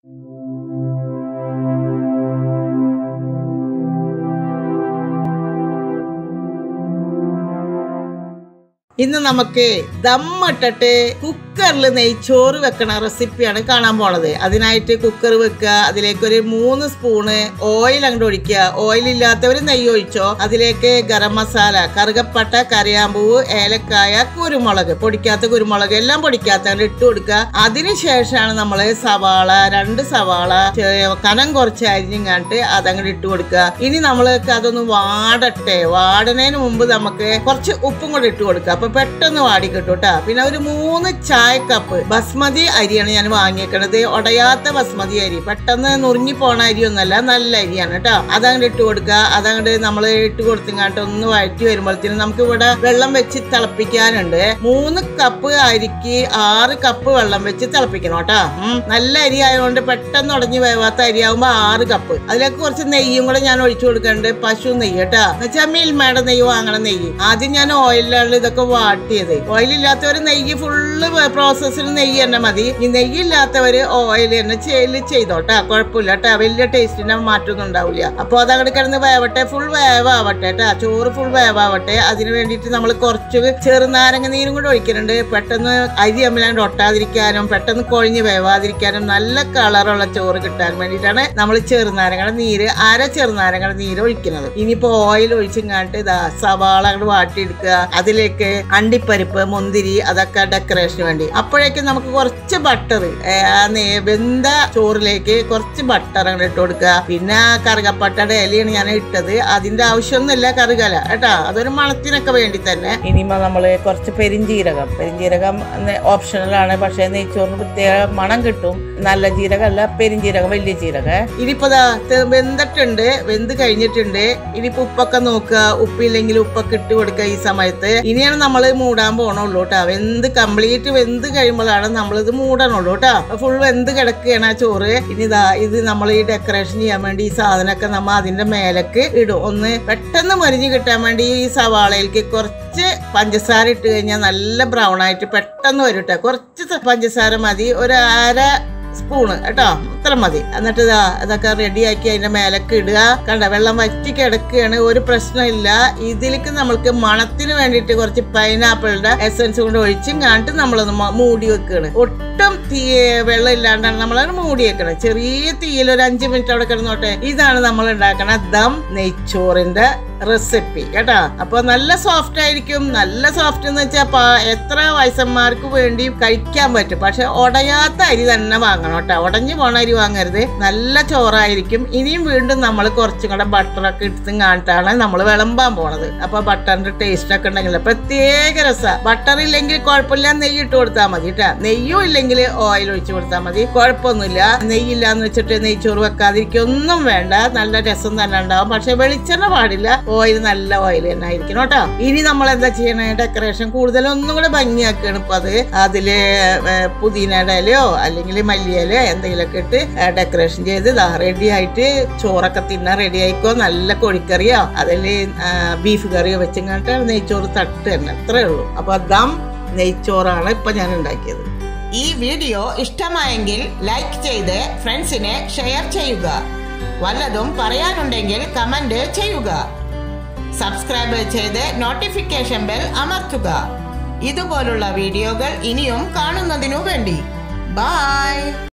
ഇന്ന് നമുക്ക് ദമ്മിട്ടിട്ട് കുക്കറിൽ നെയ്ച്ചോറ് വെക്കണ റെസിപ്പിയാണ് കാണാൻ പോണത്. അതിനായിട്ട് കുക്കർ വെക്കുക, അതിലേക്ക് ഒരു 3 സ്പൂണ് ഓയിൽ അങ്ങോട്ട് ഒഴിക്കുക. ഓയിൽ ഇല്ലാത്തവർ നെയ്യ് ഒഴിച്ചോ. അതിലേക്ക് ഗരം മസാല, കറുകപ്പട്ട, കറിയാമ്പൂവ്, ഏലക്കായ, കുരുമുളക്, പൊടിക്കാത്ത കുരുമുളക് എല്ലാം പൊടിക്കാത്ത അങ്ങോട്ട് ഇട്ട് കൊടുക്കുക. അതിനുശേഷമാണ് നമ്മള് സവാള, 2 സവാള കനം കുറച്ച് അരിഞ്ഞിങ്ങാണ്ട് അതങ്ങോട്ട് ഇട്ട് കൊടുക്കുക. ഇനി നമ്മൾക്ക് അതൊന്ന് വാടട്ടെ. വാടുന്നതിന് മുമ്പ് നമുക്ക് കുറച്ച് ഉപ്പും കൂടെ ഇട്ട് കൊടുക്കുക. അപ്പൊ പെട്ടെന്ന് വാടി കിട്ടും കേട്ടോ. പിന്നെ ഒരു 3 ചായ കപ്പ് ബസ്മതി അരിയാണ് ഞാൻ വാങ്ങിയേക്കണത്. ഉടയാത്ത ബസ്മതി അരി, പെട്ടെന്ന് നുറുങ്ങി പോണ അരിയൊന്നല്ല, നല്ല അരിയാണ് കേട്ടോ. അതങ്ങോട്ട് ഇട്ട് കൊടുക്കുക. അതങ്ങോട്ട് നമ്മൾ ഇട്ട് കൊടുത്തിങ്ങാട്ട് ഒന്ന് വഴറ്റി വരുമ്പോഴത്തേനും നമുക്ക് ഇവിടെ വെള്ളം വെച്ച് തിളപ്പിക്കാനുണ്ട്. 3 കപ്പ് അരിക്ക് 6 കപ്പ് വെള്ളം വെച്ച് തിളപ്പിക്കണം കേട്ടോ. നല്ല അരി ആയതുകൊണ്ട് പെട്ടെന്ന് ഉടഞ്ഞു വേവാത്ത അരിയാവുമ്പോ 6 കപ്പ്. അതിലേക്ക് കുറച്ച് നെയ്യും കൂടെ ഞാൻ ഒഴിച്ചു കൊടുക്കുന്നുണ്ട്. പശു നെയ്യ് കേട്ടോ, എന്നുവെച്ചാൽ മിൽമയുടെ നെയ്യ് വാങ്ങണ നെയ്യ്. ആദ്യം ഞാൻ ഓയിലാണ് ഇതൊക്കെ വാട്ടിയത്. ഓയിലില്ലാത്തവര് നെയ്യ് ഫുള്ള് പ്രോസസ്സിൽ നെയ്യ് തന്നെ മതി. ഈ നെയ്യില്ലാത്തവര് ഓയിൽ തന്നെ ചെയ്തോട്ടെ, കുഴപ്പമില്ല കേട്ടാ. വലിയ ടേസ്റ്റിന് മാറ്റൊന്നും ഉണ്ടാവില്ല. അപ്പൊ അതങ്ങോട്ട് കിടന്ന് വേവട്ടെ, ഫുൾ വേവാവട്ടെ കേട്ടാ. ചോറ് ഫുൾ വേവാവട്ടെ. അതിന് വേണ്ടിയിട്ട് നമ്മൾ കുറച്ച് ചെറുനാരങ്ങ നീരും കൂടെ ഒഴിക്കുന്നുണ്ട്. പെട്ടെന്ന് അരി അമ്മലാണ്ട് ഒട്ടാതിരിക്കാനും പെട്ടെന്ന് കൊഴിഞ്ഞ് വേവാതിരിക്കാനും നല്ല കളറുള്ള ചോറ് കിട്ടാൻ വേണ്ടിയിട്ടാണ് നമ്മൾ ചെറുനാരങ്ങയുടെ നീര്, ചെറുനാരങ്ങയുടെ നീര് ഒഴിക്കുന്നത്. ഇനിയിപ്പോ ഓയിൽ ഒഴിച്ചിങ്ങാണ്ട് ഇതാ സവാള അങ്ങോട്ട് വാട്ടിയെടുക്കുക. അതിലേക്ക് അണ്ടിപ്പരിപ്പ്, മുന്തിരി, അതൊക്കെ ഡെക്കറേഷന് വേണ്ടി. അപ്പോഴേക്കും നമുക്ക് കുറച്ച് ബട്ടർ, വെന്ത ചോറിലേക്ക് കുറച്ച് ബട്ടർ അങ്ങോട്ട് ഇട്ട് കൊടുക്കുക. പിന്നെ കറുകപ്പട്ടയുടെ ഇലയാണ് ഞാൻ ഇട്ടത്. അതിന്റെ ആവശ്യമൊന്നുമില്ല കറുകല കേട്ടാ, അതൊരു മണത്തിനൊക്കെ വേണ്ടി തന്നെ. ഇനിയിപ്പോ നമ്മള് കുറച്ച് പെരിഞ്ജീരകം ഓപ്ഷണലാണ്, പക്ഷെ നെയ്ച്ചോറിന് പ്രത്യേക മണം കിട്ടും. നല്ല ജീരകമല്ല, പെരിഞ്ജീരകം, വലിയ ജീരകം. ഇനിയിപ്പോ വെന്തിട്ടുണ്ട്, വെന്ത് കഴിഞ്ഞിട്ടുണ്ട്. ഇനിയിപ്പോ ഉപ്പൊക്കെ നോക്കുക. ഉപ്പില്ലെങ്കിൽ ഉപ്പൊക്കെ ഇട്ട് കൊടുക്കുക ഈ സമയത്ത്. ഇനിയാണ് നമ്മൾ മൂടാൻ പോണുള്ളൂ കേട്ടോ. കംപ്ലീറ്റ് വെന്ത് കഴിയുമ്പോഴാണ് നമ്മളിത് മൂടണുള്ളൂ കേട്ടോ. ഫുൾ വെന്ത് കിടക്കുകയാണ് ആ ചോറ്. ഇനി ഇത് നമ്മൾ ഈ ഡെക്കറേഷൻ ചെയ്യാൻ വേണ്ടി ഈ സാധനമൊക്കെ നമ്മൾ അതിന്റെ മേലേക്ക് ഇടും. ഒന്ന് പെട്ടെന്ന് മരിഞ്ഞ് കിട്ടാൻ വേണ്ടി ഈ സവാളയിലേക്ക് കുറച്ച് പഞ്ചസാര ഇട്ട് കഴിഞ്ഞാൽ നല്ല ബ്രൗൺ ആയിട്ട് പെട്ടെന്ന് വരും കേട്ടോ. കുറച്ച് പഞ്ചസാര മതി, ഒരു 1/2 സ്പൂണ് കേട്ടോ, ഇത്ര മതി. എന്നിട്ട് അതൊക്കെ റെഡിയാക്കി അതിന്റെ മേലൊക്കെ ഇടുക. കണ്ട വെള്ളം വറ്റി കിടക്കുകയാണ്, ഒരു പ്രശ്നമില്ല. ഇതിലേക്ക് നമ്മൾക്ക് മണത്തിന് വേണ്ടിയിട്ട് കുറച്ച് പൈനാപ്പിളിന്റെ എസൻസ് കൊണ്ട് ഒഴിച്ചും കാണിട്ട് നമ്മളൊന്ന് മൂടി വെക്കുകയാണ്. ഒട്ടും വെള്ളം ഇല്ലാണ്ടാണ് നമ്മളത് മൂടി വെക്കണം. ചെറിയ തീയിൽ ഒരു 5 മിനിറ്റ് അവിടെ കിടന്നോട്ടെ. ഇതാണ് നമ്മൾ ഉണ്ടാക്കണ ദം നെയ്ച്ചോറിന്റെ റെസിപ്പി കേട്ടാ. അപ്പൊ നല്ല സോഫ്റ്റ് ആയിരിക്കും. നല്ല സോഫ്റ്റ് എന്ന് വെച്ചാൽ എത്ര വയസ്സന്മാർക്ക് വേണ്ടി കഴിക്കാൻ പറ്റും. പക്ഷെ ഉടയാത്ത അരി തന്നെ വാങ്ങണം കേട്ടോ. ഉടഞ്ഞു പോണ അരി വാങ്ങരുത്. നല്ല ചോറായിരിക്കും. ഇനിയും വീണ്ടും നമ്മൾ കുറച്ചും കൂടെ ബട്ടറൊക്കെ ഇട്ടും കാണിട്ടാണ് നമ്മൾ വിളമ്പാൻ പോണത്. അപ്പൊ ബട്ടറിന്റെ ടേസ്റ്റ് ഒക്കെ ഉണ്ടെങ്കിൽ പ്രത്യേക രസമാണ്. ബട്ടർ ഇല്ലെങ്കിൽ കുഴപ്പമില്ല, നെയ്യ് ഇട്ട് കൊടുത്താൽ മതി കേട്ടാ. നെയ്യും ഇല്ലെങ്കിൽ ഓയിൽ ഒഴിച്ചു കൊടുത്താൽ മതി, കുഴപ്പമൊന്നുമില്ല. നെയ്യില്ലാന്ന് വെച്ചിട്ട് നെയ്ച്ചോറ് വെക്കാതിരിക്കൊന്നും വേണ്ട, നല്ല രസം തന്നെ ഉണ്ടാവും. പക്ഷെ വെളിച്ചെണ്ണ പാടില്ല, ഓയിൽ നല്ല ഓയിൽ തന്നെ ആയിരിക്കണം കേട്ടോ. ഇനി നമ്മൾ എന്താ ചെയ്യണേ, ഡെക്കറേഷൻ കൂടുതൽ ഒന്നും കൂടെ ഭംഗിയാക്കുകയാണ്. ഇപ്പൊ അതില് പുതിനയുടെ ഇലയോ അല്ലെങ്കിൽ മല്ലിയിലയോ എന്തെങ്കിലുമൊക്കെ ഇട്ട് ഡെക്കറേഷൻ ചെയ്ത് റെഡി ആയിട്ട് ചോറൊക്കെ തിന്നാൻ റെഡി ആയിക്കോ. നല്ല കോഴിക്കറിയോ അതിൽ ബീഫ് കറിയോ വെച്ചിങ്ങാട്ട് നെയ്ച്ചോറ് തട്ട് തന്നെ, അത്രേ ഉള്ളൂ. അപ്പൊ ദം നെയ്ച്ചോറാണ് ഇപ്പൊ ഞാൻ ഉണ്ടാക്കിയത്. ഈ വീഡിയോ ഇഷ്ടമായെങ്കിൽ ലൈക്ക് ചെയ്ത് ഫ്രണ്ട്സിനെ ഷെയർ ചെയ്യുക. വല്ലതും പറയാനുണ്ടെങ്കിൽ കമന്റ് ചെയ്യുക. സബ്സ്ക്രൈബ് ചെയ്ത് നോട്ടിഫിക്കേഷൻ ബെൽ അമർത്തുക. ഇതുപോലുള്ള വീഡിയോകൾ ഇനിയും കാണുന്നതിനു വേണ്ടി. ബൈ.